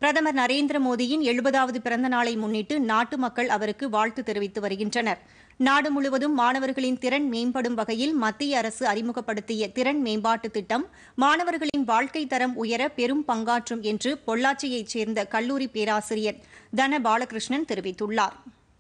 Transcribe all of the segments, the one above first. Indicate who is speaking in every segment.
Speaker 1: பிரதமர் நரேந்திர மோடியின் 70வது பிறந்த நாளை முன்னிட்டு நாட்டு மக்கள் அவருக்கு வாழ்த்து தெரிவித்து வருகின்றனர். நாடு முழுவதும் மாணவர்களின் திறன் மேம்படும் வகையில் மத்திய அரசு அறிமுகப்படுத்திய திறன் மேம்பாட்டு திட்டம் மாணவர்களின் வாழ்க்கை தரம் உயர பெரும் பங்காற்றும் என்று பொள்ளாச்சியைச் சேர்ந்த கல்லூரி பேராசிரியர் தன பாலகிருஷ்ணன் தெரிவித்துள்ளார்.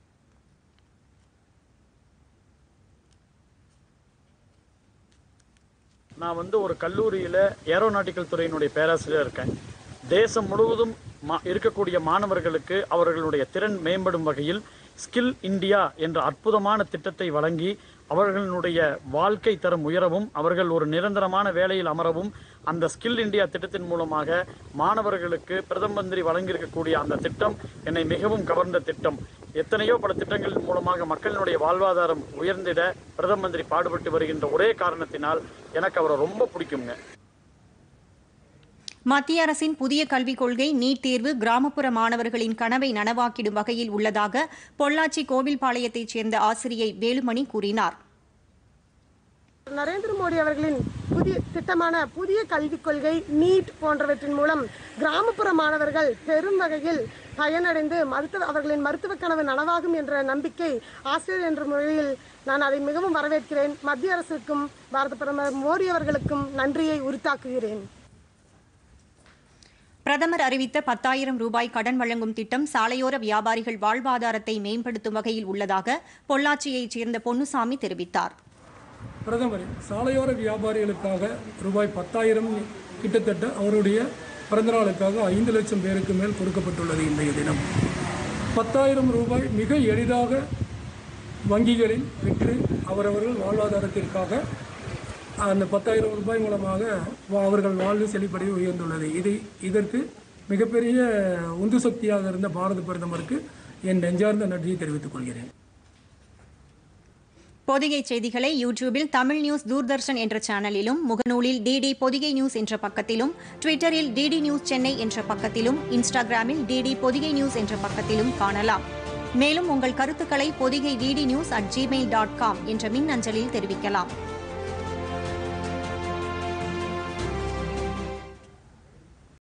Speaker 2: நான் ஒரு கல்லூரியில் ஏரோநாட்டிக்கல் துறையினுடைய பேராசிரியர் இருக்கேன். தேசம் முழுவதும் இருக்கக்கூடிய மாணவர்களுக்கு அவர்களுடைய திறன் மேம்படும் வகையில் ஸ்கில் இந்தியா என்ற அற்புதமான திட்டத்தை வழங்கி அவர்களுடைய வாழ்க்கை தரம் உயரவும் அவர்கள் ஒரு நிரந்தரமான வேலையில் அமரவும் அந்த ஸ்கில் இந்தியா திட்டத்தின் மூலமாக மாணவர்களுக்கு பிரதம மந்திரி வழங்கியிருக்கக்கூடிய அந்த திட்டம் என்னை மிகவும் கவர்ந்த திட்டம். எத்தனையோ பல திட்டங்களின் மூலமாக மக்களினுடைய வாழ்வாதாரம் உயர்ந்திட பிரதம மந்திரி பாடுபட்டு வருகின்ற ஒரே காரணத்தினால் எனக்கு அவரை ரொம்ப பிடிக்குங்க.
Speaker 1: மத்திய அரசின் புதிய கல்விக் கொள்கை நீட் தேர்வு கிராமப்புற மாணவர்களின் கனவை நனவாக்கிடும் வகையில் உள்ளதாக பொள்ளாச்சி கோவில்பாளையத்தைச் சேர்ந்த ஆசிரியை வேலுமணி கூறினார்.
Speaker 3: நரேந்திர மோடி அவர்களின் புதிய திட்டமான புதிய கல்விக் கொள்கை நீட் போன்றவற்றின் மூலம் கிராமப்புற மாணவர்கள் பெரும் வகையில் பயனடைந்து அவர்களின் மருத்துவ கனவு நனவாகும் என்ற நம்பிக்கை ஆசிரியர் என்ற முறையில் நான் அதை மிகவும் வரவேற்கிறேன். மத்திய அரசுக்கும் பாரத பிரதமர் மோடி அவர்களுக்கும் நன்றியை உரித்தாக்குகிறேன்.
Speaker 1: பிரதமர் அறிவித்த 10,000 ரூபாய் கடன் வழங்கும் திட்டம் சாலையோர வியாபாரிகள் வாழ்வாதாரத்தை மேம்படுத்தும் வகையில் உள்ளதாக பொள்ளாச்சியைச் சேர்ந்த பொன்னுசாமி தெரிவித்தார்.
Speaker 4: பிரதமர் சாலையோர வியாபாரிகளுக்காக ரூபாய் 10,000 கிட்டத்தட்ட அவருடைய பிறந்தநாளுக்காக 5 லட்சம் பேருக்கு மேல் கொடுக்கப்பட்டுள்ளது. இன்றைய தினம் 10,000 ரூபாய் மிக எளிதாக வங்கிகளில் பெற்று அவரவர்கள் வாழ்வாதாரத்திற்காக அந்த 10,000 ரூபாய் மூலமாக அவர்கள் வாழ்வு செழிப்படைய உயர்ந்துள்ளது. இதற்கு மிகப்பெரிய உந்து சக்தியாக இருந்த பாரத பிரதமருக்கு என் நெஞ்சார்ந்த நன்றியை தெரிவித்துக் கொள்கிறேன்.
Speaker 1: பொதிகை செய்திகளை யூடியூபில் தமிழ் நியூஸ் தூர்தர்ஷன் என்ற சேனலிலும், முகநூலில் டிடி பொதிகை நியூஸ் என்ற பக்கத்திலும், ட்விட்டரில் டிடி நியூஸ் சென்னை என்ற பக்கத்திலும், இன்ஸ்டாகிராமில் டிடி பொதிகை நியூஸ் என்ற பக்கத்திலும் காணலாம். மேலும் உங்கள் கருத்துக்களை பொதிகை DD news@gmail.com என்ற மின் அஞ்சலில் தெரிவிக்கலாம்.